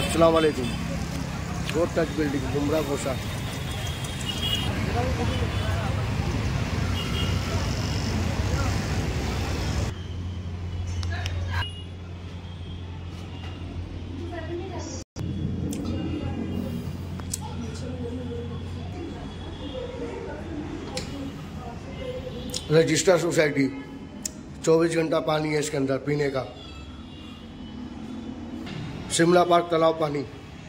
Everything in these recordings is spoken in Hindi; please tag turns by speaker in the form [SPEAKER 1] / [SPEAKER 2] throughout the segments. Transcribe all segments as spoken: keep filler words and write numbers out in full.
[SPEAKER 1] अस्सलाम वालेकुम। गोट टच बिल्डिंग बुमरा घोषा। रजिस्टर सोसाइटी, चौबीस घंटा पानी है इसके अंदर पीने का। शिमला पार्क तालाब पानी।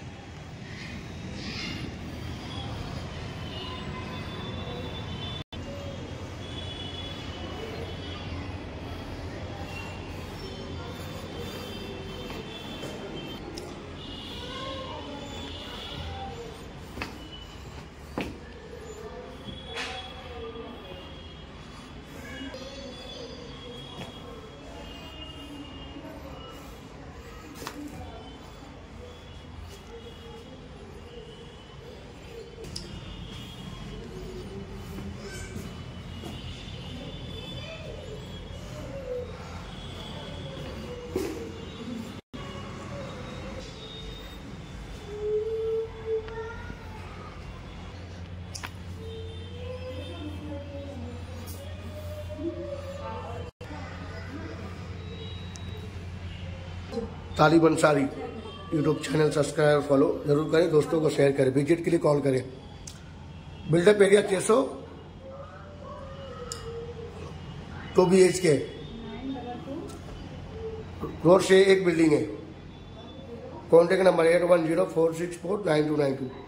[SPEAKER 1] Talib Ansari YouTube channel subscribe और फॉलो जरूर करें, दोस्तों को शेयर करें, विजिट के लिए कॉल करें। बिल्डअप एरिया छह सौ, two B H K, road से एक बिल्डिंग है। Contact number eight one zero four six four nine two nine to.